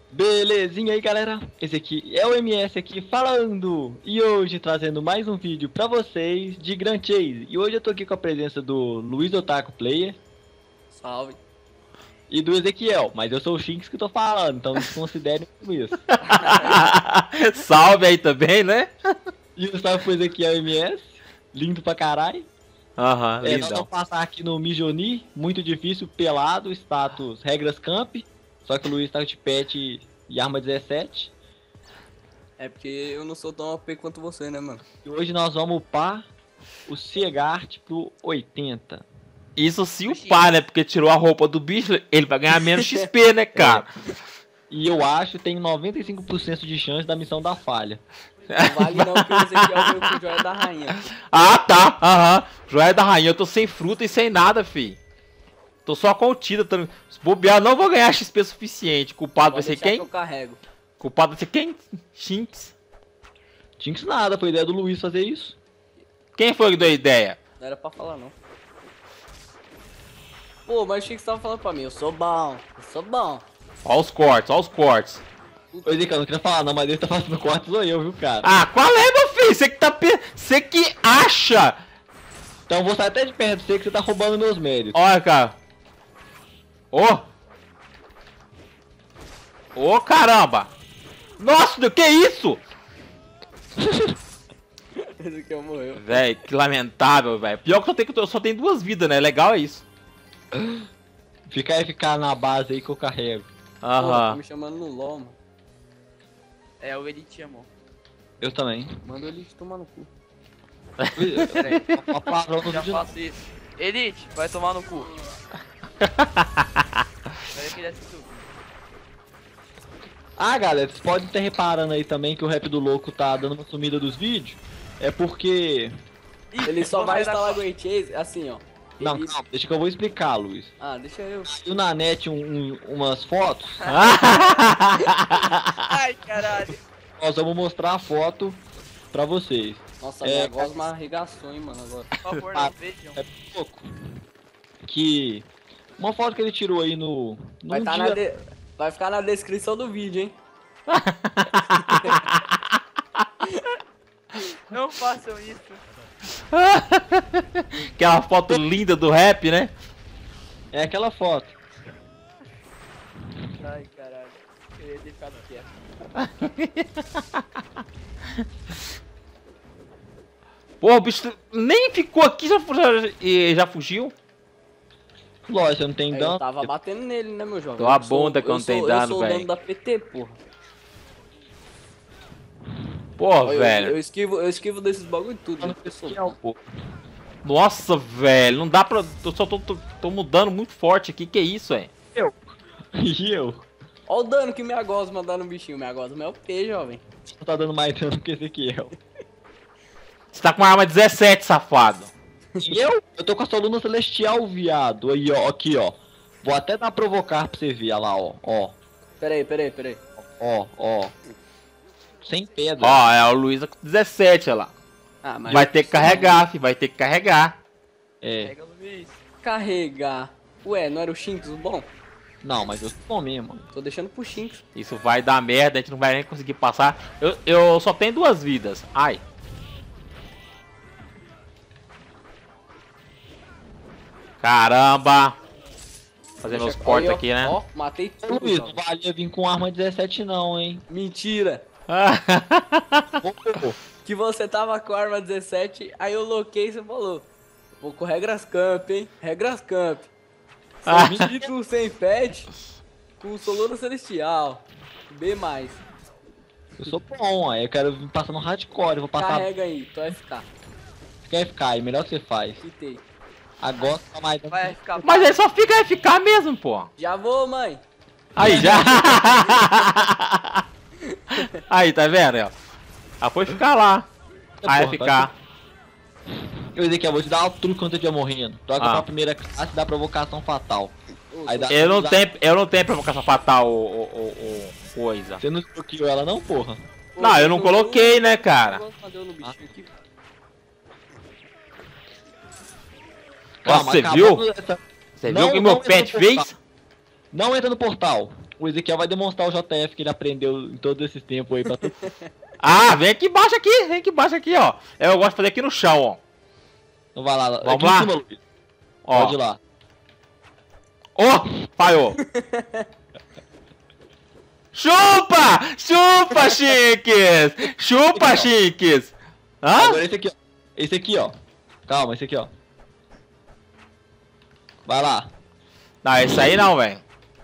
Belezinha aí, galera? Esse aqui é o MS aqui falando e hoje trazendo mais um vídeo pra vocês de Grand Chase. E hoje eu tô aqui com a presença do Luiz Otaku Player Salve. e do Ezequiel, mas eu sou o Shinx que tô falando, então desconsiderem como isso. Salve aí também, né? E o salve pro Ezequiel MS, lindo pra caralho. Aham, Nós lindão. vamos passar aqui no Mijoni, muito difícil, pelado, status regras camp. Só que o Luiz tá de pet e arma 17. É porque eu não sou tão OP quanto você, né, mano? E hoje nós vamos upar o Ciegart pro 80. Isso se o pai, né? Porque tirou a roupa do bicho, ele vai ganhar menos XP, né, cara? E eu acho que tem 95% de chance da missão da falha. Não vale não que esse aqui é o meu joia da rainha. Ah, tá. Aham. Joia da rainha, eu tô sem fruta e sem nada, fi. Tô só contida. Se bobear, não vou ganhar XP suficiente. Culpado vai Pode ser deixar que quem? eu carrego. Culpado vai ser quem? Shinx. Tinha nada, foi ideia do Luiz fazer isso. Quem foi que deu a ideia? Não era pra falar, não. Pô, mas o Chico tava falando pra mim, eu sou bom, eu sou bom. Ó os cortes, ó os cortes. Ô, Zica, eu não queria falar não, mas ele tá fazendo corte sou eu, viu, cara? Ah, qual é, meu filho? Você que tá... Você que acha... Então eu vou sair até de perto de você que você tá roubando meus méritos. Olha, cara. Ô! Ô, caramba! Nossa, que isso? Esse aqui morreu. Véi, que lamentável, velho. Pior que eu só tenho 2 vidas, né? Legal é isso. Ficar na base aí que eu carrego. Pô, tá Aham. me chamando no LOL, mano. É, o Elite amor. Eu também. Manda ele tomar no cu. Peraí, A palavra no já vídeo- faço isso. Elite, vai tomar no cu. Peraí que ele assistiu. Ah, galera, vocês podem estar reparando aí também que o Rap do Louco tá dando uma sumida dos vídeos. É porque... Ih, Ele só vou vai sair da instalar co- Great Chase assim, ó. Não, Ele- calma, deixa que eu vou explicar, Luiz. Ah, deixa eu. Saiu na net umas fotos, Ai, caralho. nós vamos mostrar a foto pra vocês. Nossa, É, minha gosma arregaçou, hein, mano, agora. Por favor, Ah, não vejam. É pouco. Que... Uma foto que ele tirou aí no... Vai, num tá dia... vai ficar na descrição do vídeo, hein? Não façam isso. Aquela foto linda do rap, né? É aquela foto. Ai, caralho. Eu ia ter ficado quieto. Pô, o bicho nem ficou aqui, já fugiu. Lógico, você não tem Aí eu dano. tava batendo nele, né, meu jovem? Tô a Eu sou- bunda que eu não tem sou- dano, Eu sou o velho. dono da PT, porra. Pô, Ó, velho. eu esquivo desses bagulho e tudo. Né? Eu sou- Pô, Nossa, velho. Não dá pra... Eu só tô mudando muito forte aqui. Que isso, velho? E eu? Ó o dano que minha gosma dá no bichinho. Minha gosma é o P, jovem. Não tá dando mais dano que esse aqui, eu. Você tá com uma arma 17, safado. E eu? Eu tô com a sua luna celestial, viado. Aí, ó, aqui, ó. Vou até dar provocar pra você ver, olha lá, ó. Ó, Peraí. ó. Sem pedra. Ó, é o Luiz com 17, olha lá. Ah, mas Vai ter que carregar, filho. Vai ter que carregar. É. Pega, Luiz. carregar. Ué, não era o Shinx o bom? Não, mas eu sou bom mesmo, mano. Tô deixando pro Shinx. Isso vai dar merda. A gente não vai nem conseguir passar. Eu só tenho 2 vidas. Ai. Caramba. Fazer meus cortes Aí, ó, aqui, né? Ó, matei Ô, tudo, Luiz, não jovem. valia vir com arma 17 não, hein. Mentira. Ô, Que você tava com a arma 17, aí eu loquei e você falou. Vou com regras camp, hein? Regras camp. Ah. Sem título, sem pet, com Soluna Celestial. B+. eu sou bom, aí eu quero vir passando hardcore, eu vou passar... Carrega aí, tô FK. Quer ficar aí, melhor que você faz. Quitei. Agora tá mais dano. Vai ficar. Mas ele só fica FK mesmo, pô. Já vou, mãe. Aí, já. Aí, tá vendo, ó? Ah, foi ficar lá. Porra, AFK. Eu dizer que eu vou te dar tudo quanto eu estiver morrendo. Troca Ah. pra primeira classe e dá provocação fatal. Ô, Aí dá- Eu não tenho provocação fatal, o coisa. Você não bloqueou ela não, porra? Pô, Não, eu não coloquei, né, cara? Deu no bichinho aqui. Nossa, você acabou viu? essa- Você Não, viu o que meu não pet entra no fez? Não entra no portal. O Ezequiel vai demonstrar o JF que ele aprendeu em todos esses tempos aí pra todo. Ah, vem aqui embaixo aqui, ó. Eu gosto de fazer aqui no chão, ó. Então vai lá. Vamos aqui lá? Em cima, Luiz. Ó. Pode ir lá. Ó, falhou. Chupa! Chupa, Chiques! Chupa, Chiques! Hã? Agora esse aqui, ó. Esse aqui, ó. Calma, esse aqui, ó. Vai lá. Não, esse aí não, velho.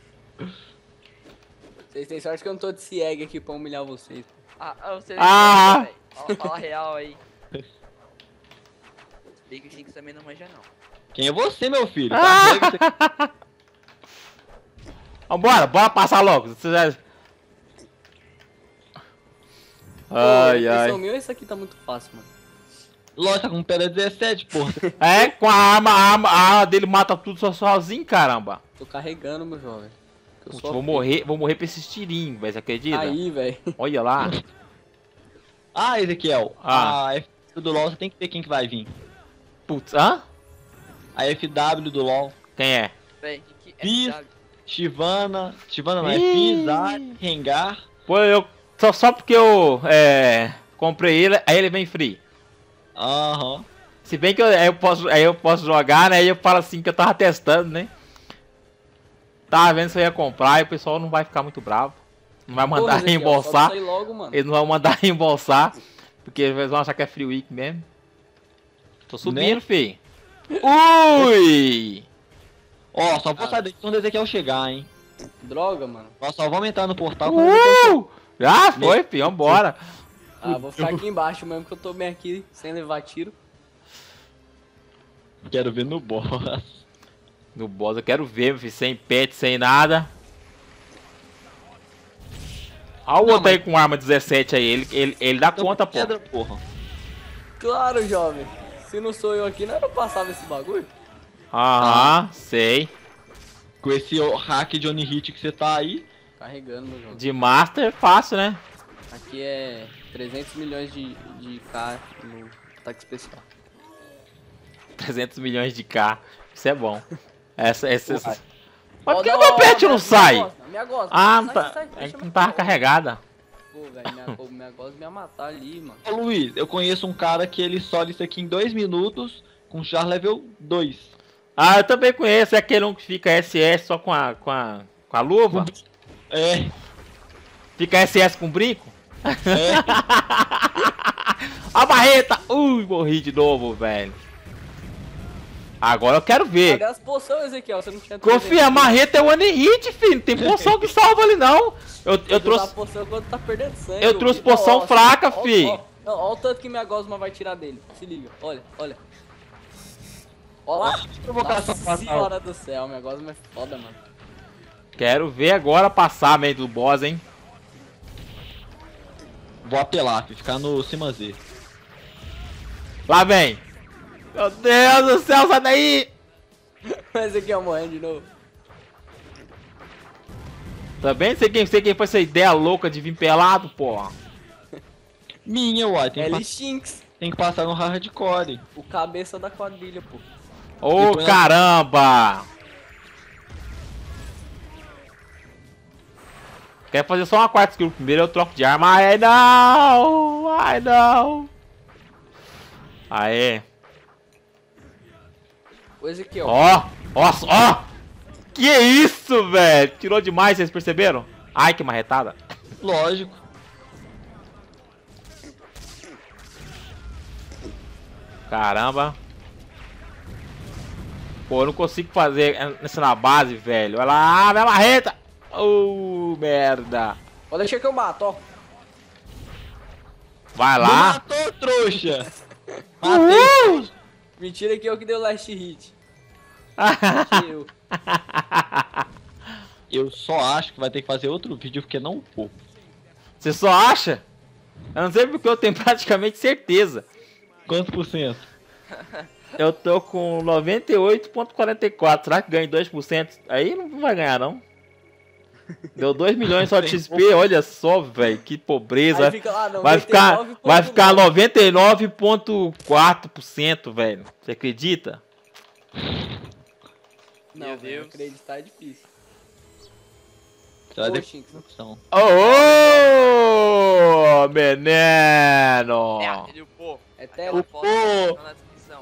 Vocês têm sorte que eu não tô de cieg aqui pra humilhar vocês. Você Ah. velho. Fala real aí. Bem que o Shinx também não manja não. Quem é você, meu filho? Ah. Tá doido você- Vambora, bora passar logo. Ai, ai. Meu, esse aqui tá muito fácil, mano. Lógico, tá com pedra 17, porra. É, com a arma dele mata tudo sozinho, caramba. Tô carregando, meu jovem. Que eu Putz, sou vou morrer pra esses tirinhos, velho, você acredita? Aí, velho. Olha lá. Ah, Ezequiel. Ah. A FW do LoL, você tem que ver quem que vai vir. Putz, hã? A FW do LoL. Quem é? Véi, que Fizz. SW? Shyvana não, é Ih. Fizz, Zari, Rengar. Pô, eu. Só porque eu comprei ele, aí ele vem free. Aham. Se bem que aí eu posso jogar, né? Aí eu falo assim que eu tava testando, né? Tava vendo se eu ia comprar e o pessoal não vai ficar muito bravo. Não vai mandar Porra, Ezequiel, reembolsar. sobe isso aí logo, mano. Eles não vão mandar reembolsar. Porque eles vão achar que é free week mesmo. Tô subindo, Né? fi. Ui! Ó, só vou saber quando o Ezequiel chegar, hein. Droga, mano. Nós só vamos entrar no portal quando o Ezequiel chegar. Já foi, fi, vambora. Ah, vou ficar aqui embaixo mesmo, que eu tô bem aqui, sem levar tiro. Quero ver no boss. No boss eu quero ver, fi, sem pet, sem nada. Olha o Não, outro aí com arma 17 aí, ele dá conta, pô. Pedra, porra. Claro, jovem. Se não sou eu aqui, não era eu passava esse bagulho? Aham, sei. Com esse hack Johnny Hit que você tá aí. Carregando, meu jovem. De Master é fácil, né? Aqui é 300 milhões de K no ataque especial. 300 milhões de K. Isso é bom. Essa. Mas Ó, por que não, o meu pet ó, não sai? Minha gosta. Ah, não Sai, tá. sai, É deixa que não eu tava matar. carregada. Pô, velho, minha gosta me ia matar ali, mano. Ô Luiz, eu conheço um cara que ele sola isso aqui em 2 minutos com char level 2. Ah, eu também conheço. É aquele um que fica SS só com a luva. É, Fica SS com brinco. é. A barreta! Ui, morri de novo, velho. Agora eu quero ver. Cadê as poções, Ezequiel? Você não tinha Confia, a marreta é one hit, filho. Não tem poção que salva ali, não. Eu trouxe. Poção quando tá perdendo sangue. Eu trouxe poção fraca, fi. Ó o tanto que minha gosma vai tirar dele. Se liga, olha. Ó lá. Provocação Nossa fatal. senhora do céu, minha gosma é foda, mano. Quero ver agora passar meio do boss, hein. Vou apelar, ficar no cima Z. Lá vem. Meu Deus do céu, sai daí. Mas Ezequiel morrendo de novo. Também sei quem foi essa ideia louca de vir pelado, porra. Minha, uai, tem, L Shinx, tem que passar no hardcore. o cabeça da quadrilha, pô. Ô, Depois- caramba. Quer fazer só uma quarta skill. Primeiro eu troco de arma. Ai, não. Ai, não. Aê. O Ezequiel. Ó. Ó. Que isso, velho. Tirou demais, vocês perceberam? Ai, que marretada. Lógico. Caramba. Pô, eu não consigo fazer essa na base, velho. Olha lá, minha marreta. Merda. Ó, deixa que eu mato, ó. Vai Não lá. matou, trouxa! Matei. Mentira que eu que dei o last hit. Que eu. Eu só acho que vai ter que fazer outro vídeo porque não vou. Você só acha? Eu não sei porque eu tenho praticamente certeza. Quantos por cento? Eu tô com 98,44. Será que ganho 2%? Aí não vai ganhar, não. Deu 2 milhões só de XP. Olha só, velho. Que pobreza. Aí fica lá, Vai ficar 99,9. 99,4%, velho. Você acredita? Não, Meu velho, Deus. acreditar é difícil. Você vai Ô, ter Shinx. opção. Ô, menino! Ele upou. É Aquela tela. foto tá na descrição.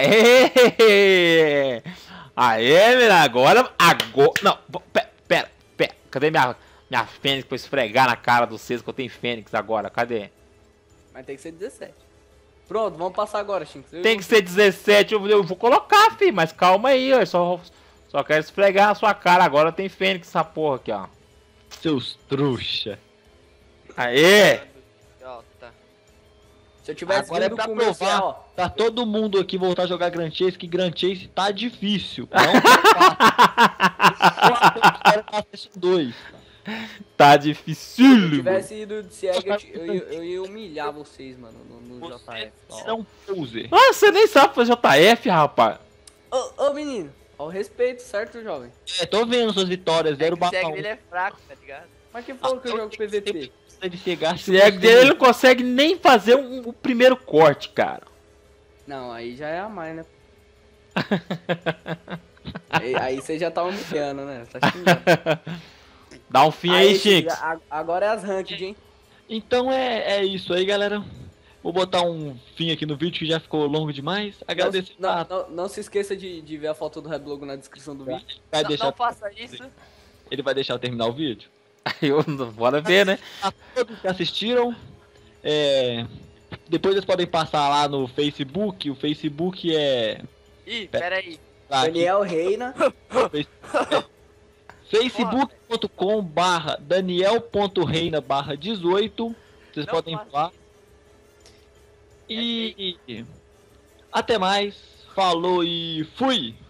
Aê! Aê, menino, agora... Não, pera. Cadê minha Fênix pra eu esfregar na cara do César que eu tenho Fênix agora? Cadê? Mas tem que ser 17. Pronto, vamos passar agora, Shinx. Tem que ser 17, eu vou colocar, filho, mas calma aí, ó. Só quero esfregar na sua cara agora, tem Fênix essa porra aqui, ó. Seus trouxa. Aê! Idiota. Se eu tivesse Agora é vindo pra com o meu provar. ó. Pra todo mundo aqui voltar a jogar Grand Chase, que Grand Chase tá difícil. Não tá fácil. Só a 2. Tá Se eu difícil. tivesse ido de cega, eu ia humilhar vocês, mano, no JF. Você é um poser. Nossa, você nem sabe fazer JF, rapaz. Ô, menino, ao respeito, certo, jovem? É, tô vendo suas vitórias, É 0 que o cego barra 1. dele é fraco, tá ligado? Mas quem falou que eu jogo PVP? De cegar, Se é dele, ele não consegue nem fazer o primeiro corte, cara. Não, aí já é a mais, né? aí você já tá humilhando, né? Tá xingando. Dá um fim aí, Shinx. Agora é as ranked, hein? Então é isso aí, galera. Vou botar um fim aqui no vídeo que já ficou longo demais. Agradecer. Não se esqueça de ver a foto do Reblogo na descrição do vídeo. Vai Não, deixar, não faça isso. ele vai deixar eu terminar o vídeo. Bora ver, né? A todos que assistiram. Depois vocês podem passar lá no Facebook. O Facebook é. Ih, pera aí. Tá aqui, Daniel Reina. facebook.com/daniel.reina/18. Vocês Não podem faça falar. E até mais. Falou e fui!